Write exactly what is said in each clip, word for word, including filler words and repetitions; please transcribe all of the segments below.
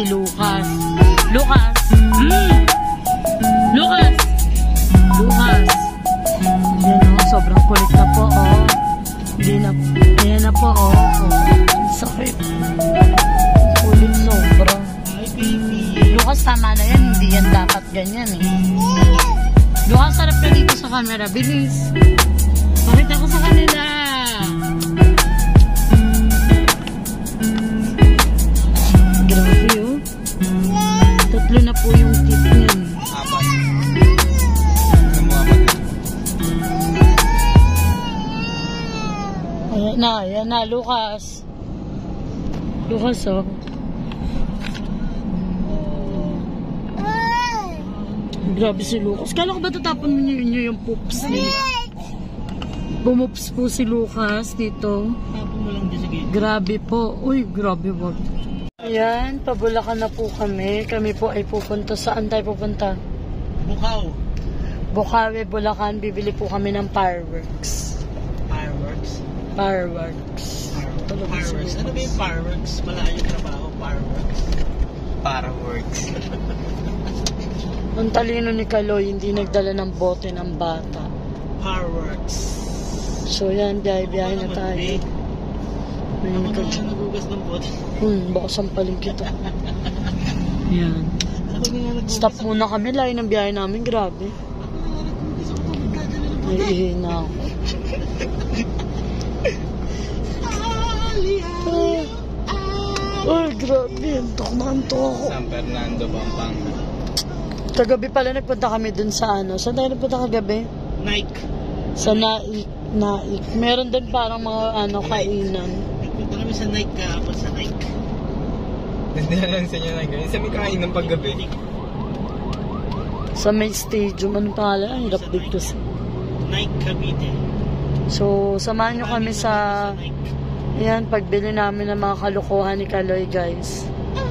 si Lucas. Lucas! Mm. Lucas! Lucas! Yan o, sobrang kulit na po, oh. Hindi na, yan na po, oh. Oh. Sakit. Kulit sobra. Lucas, tama na yan. Hindi yan dapat ganyan, eh. Lucas, sarap ka dito sa camera. Bilis. Pakita ko sa kanila. Grabe, oh. Tatlo na po yung tip niyan. Apat. Ayan na, ayan na, Lucas. Lucas, oh. Grabe si Lucas. Kala ko ba tatapon niyo inyo yung poops niya? Bumups po si Lucas dito. Tapon mo lang din sa gate. Grabe po. Uy, grabe wag. Ayan, pabulakan na po kami. Kami po ay pupunta. Saan tayo pupunta? Bukaw. Bukawi, Bulacan. Bibili po kami ng fireworks. Fireworks? Fireworks. Fireworks. Ano ba yung fireworks? Malayo yung trabaho. Fireworks. Fireworks. Ang talino ni Kaloy, hindi nagdala ng bote ng bata. Fireworks. So yan, biyahe-biyahe na tayo. May Ako ka na nagugas ng bote. Hmm, baka sampalin kita. Yan. Ako na nga nagugas. Stop muna kami, layo ng biyahe namin, grabe. May ihina ako. Ay, grabe, antok na antok ako. San Fernando, Pampanga. Kagabi pala nagpunta kami dun sa ano. Saan tayo nagpunta kagabi? Nike. Sa Naik. Naik. Meron din parang mga ano, kainan. Nagpunta kami sa Nike kahapon sa Nike. Hindi na lang sa inyo na gawin. Sa may kain ng paggabi. Sa may stadium. Anong pangalan? Ang hirap dito sa... Nike Cavite. So, samahan nyo kami sa... Ayan, pagbili namin ng mga kalukuhan ni Kaloy, guys.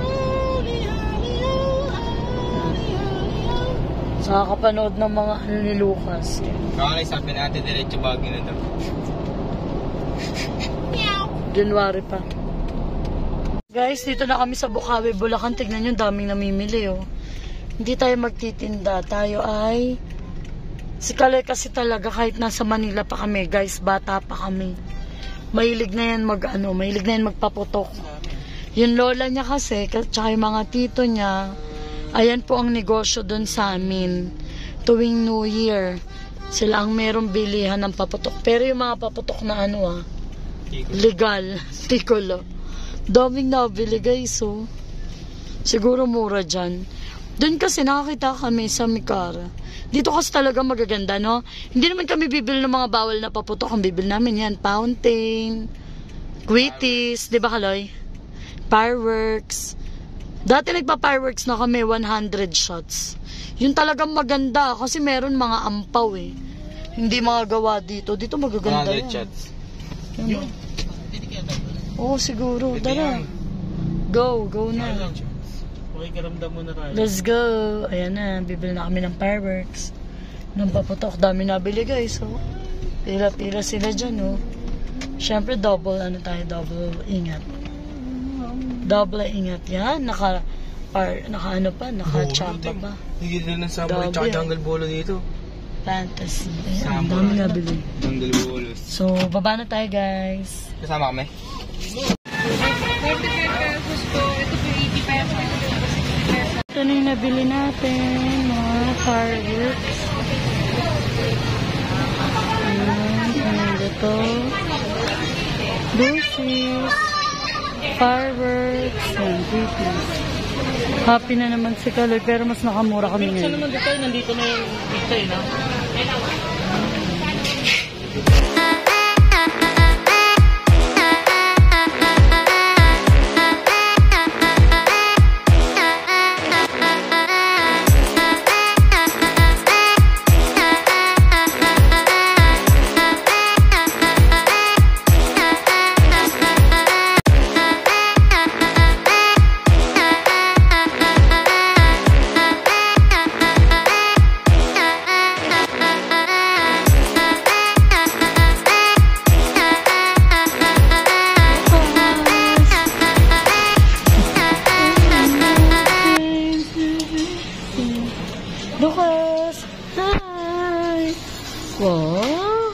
Nakakapanood ng mga ano ni Lucas. Kakali sabi natin diretso Baguio na daw. January pa. Guys, dito na kami sa Bukawi, Bulacan. Tignan nyo, daming namimili, oh. Hindi tayo magtitinda. Tayo ay... Si Kaloy kasi talaga kahit nasa Manila pa kami, guys, bata pa kami. Mahilig na yan mag, ano, mahilig na yan magpaputok. Yung lola niya kasi, tsaka yung mga tito niya, ayan po ang negosyo doon sa amin. Tuwing New Year, sila ang merong bilihan ng paputok. Pero yung mga paputok na ano ah, legal, tikolo. Daming nabili guys, oh. Siguro mura dyan. Doon kasi nakakita kami sa Mikara. Dito kasi talaga magaganda, no? Hindi naman kami bibili ng mga bawal na paputok. Ang bibili namin yan, fountain, quitties, di ba Kaloy? Fireworks. Dati nagpa-fireworks na kami, one hundred shots. Yun talagang maganda kasi meron mga ampaw eh. Hindi mga gawa dito. Dito magaganda yan. one hundred shots. Yun. Oo, siguro. Tara. Go, go na. Okay, karamdam mo na tayo. Let's go. Ayan na, bibili na kami ng fireworks. Nang paputok, dami nabili guys. Oh. Pila-pila sila dyan, oh. Siyempre, double, ano tayo, double ingat. Double ingat yan. Naka, par, naka ano pa, naka-champa pa. Hindi na ng Samurai tsaka Jungle Bolo dito. Fantasy. Ayan, ang dami nabili. Jungle Bolo. So, baba na tayo guys. Kasama kami? forty-five pesos po. Ito po eighty pesos. Ito na yung nabili natin. Mga fireworks. Ayan, ayan dito. Lucy's. Fireworks. Ayan, quickies. Happy na naman si Kaloy, pero mas nakamura kami ngayon. Saan naman dito? Nandito na yung dito eh, no? Wow.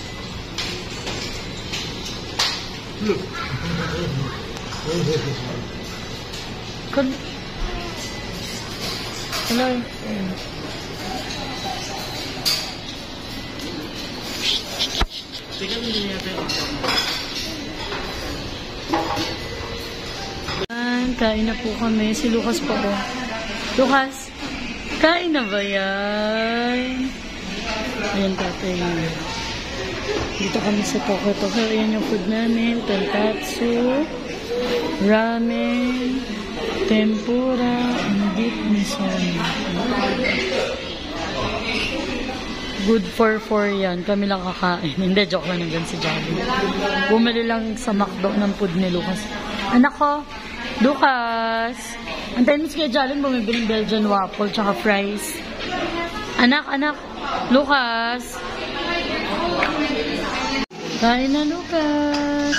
Kan... Hello. Kain na po kami. Si Lucas po po. Lucas, kain na ba yan? Ayan, tatay. Dito kami sa Tokyo Tokyo. Ayan yung food namin. Tonkatsu, ramen, tempura, and beef miso. Good for four yan. Kami lang kakain. Hindi, joke lang nandyan si Javi. Bumili lang sa McDo ng food ni Lucas. Anak ko, Lucas, antayin mo si Kuya Jalen bumibili ng Belgian waffle tsaka fries. Anak, anak, Lucas. Kain na, Lucas.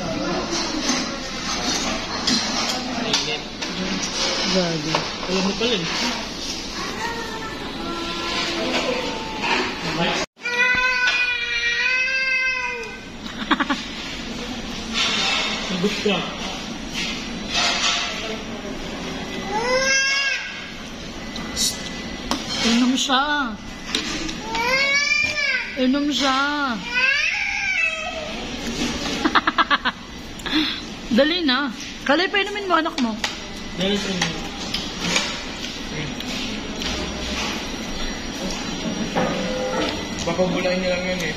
Gagi. Alam mo pala eh. Sagot ka. Inom siya. Inom siya. Dali na. Kalay pa inumin mo anak mo. Dahil sa inyo. Baka bulain niya lang yun eh.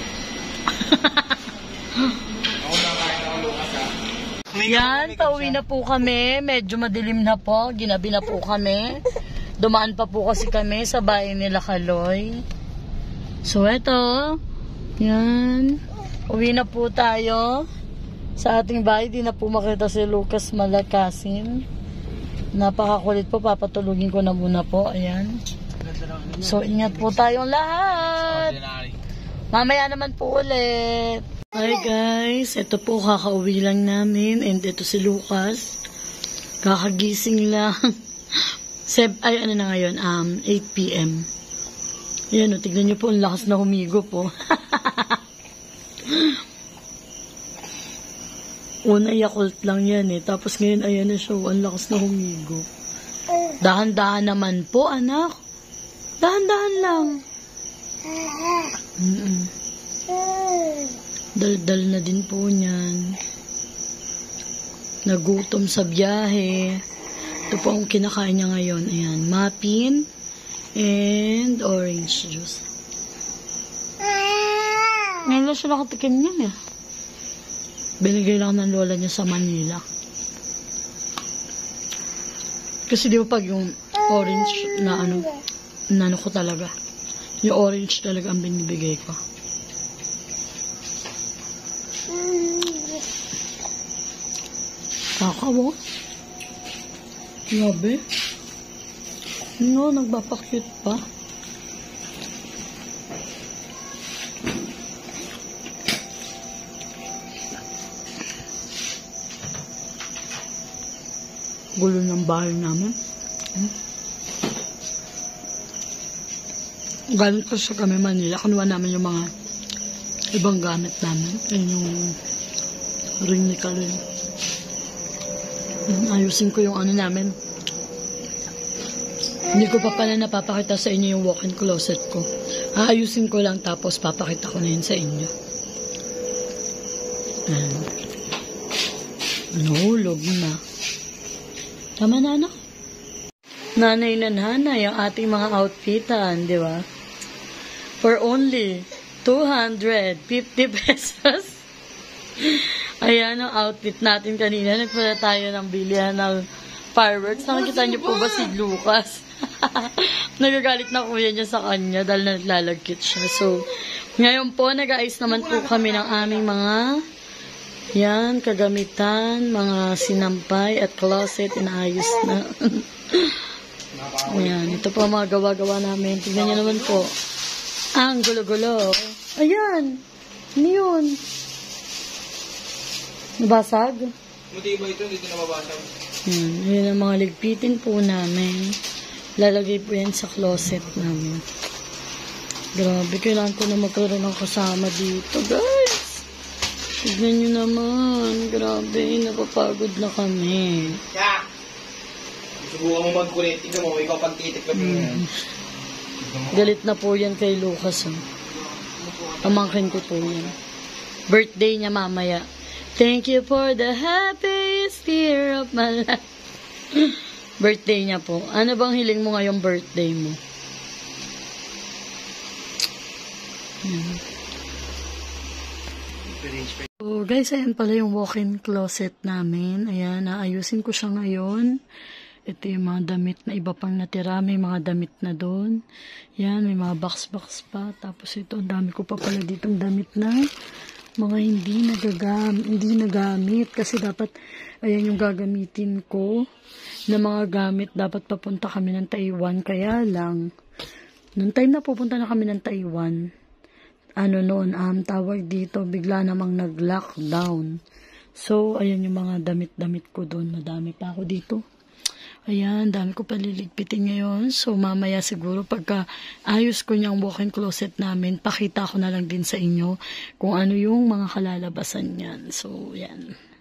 Ako nakain ako Lucas ha. Yan, pauwi na po kami. Medyo madilim na po. Ginabi na po kami. Dumaan pa po kasi kami sa bahay nila Kaloy. So, eto. Yan. Uwi na po tayo sa ating bahay. Di na po makita si Lucas Malakasin. Napakakulit po. Papatulugin ko na muna po. Ayan. So, ingat po tayong lahat. Mamaya naman po ulit. Hi guys. Ito po, kakauwi lang namin. And ito si Lucas. Kakagising lang. Seb, ay ano na ngayon, um, eight p m Ayan o, tignan nyo po, ang lakas na humigo po. Una, Yakult lang yan eh. Tapos ngayon, ayan na siya, ang lakas na humigo. Dahan-dahan naman po, anak. Dahan-dahan lang. Mm-mm. Dal-dal na din po niyan. Nagutom sa biyahe. Ito po ang kinakain niya ngayon. Ayan, muffin and orange juice. Ngayon lang siya nakatikim niyan eh. Binigay lang ng lola niya sa Manila. Kasi di ba pag yung orange na ano, nano ko talaga. Yung orange talaga ang binibigay ko. Kaka mo? Grabe. No, nagpapakute pa. Gulo ng bahay namin. Hmm? Galing ko sa kami Manila. Kunuha namin yung mga ibang gamit namin. Ayun yung ring ni Kalin. Ayusin ko yung ano namin. Hindi ko pa pala napapakita sa inyo yung walk-in closet ko. Aayusin ko lang tapos papakita ko na yun sa inyo. Ayan. Nahulog na. Tama na, anak? Nanay na nanay ang ating mga outfitan, di ba? For only two hundred fifty pesos. Ayan ang outfit natin kanina. Nagpunta tayo ng bilihan ng fireworks. Nakikita niyo po ba si Lucas? Nagagalit na kuya niya sa kanya dahil naglalagkit siya. So, ngayon po, nag-aayos naman po kami ng aming mga yan, kagamitan, mga sinampay at closet. Inaayos na. Ayan, ito po ang mga gawa-gawa namin. Tignan niyo naman po. Ang gulo-gulo. Ayan. Ano yun? Nabasag? Muti ba ito? Dito nababasag. Yan. Yan ang mga ligpitin po namin. Lalagay po yan sa closet namin. Grabe, kailangan ko na magkaroon ng kasama dito, guys. Tignan nyo naman. Grabe, napapagod na kami. Kaya, subukan mo magkulit. Tignan mo, ikaw pagtitik ka Mm. Galit na po yan kay Lucas. Oh. Pamangkin ko po yan. Birthday niya mamaya. Thank you for the happiest year of my life. Birthday niya po. Ano bang hiling mo ngayong birthday mo? Hmm. So, guys, ayan pala yung walk-in closet namin. Ayan, naayusin ko siya ngayon. Ito yung mga damit na iba pang natira. May mga damit na doon. Yan, may mga box-box pa. Tapos ito, ang dami ko pa pala ditong damit na mga hindi nagagamit. Hindi nagamit. Kasi dapat, ayan yung gagamitin ko na mga gamit. Dapat papunta kami ng Taiwan. Kaya lang, noong time na pupunta na kami ng Taiwan, ano noon, um, tawag dito, bigla namang nag-lockdown. So, ayan yung mga damit-damit ko doon. Madami pa ako dito. Ayan, dami ko paliligpitin ngayon. So, mamaya siguro pagka ayos ko niyang walk-in closet namin, pakita ko na lang din sa inyo kung ano yung mga kalalabasan niyan. So, yan.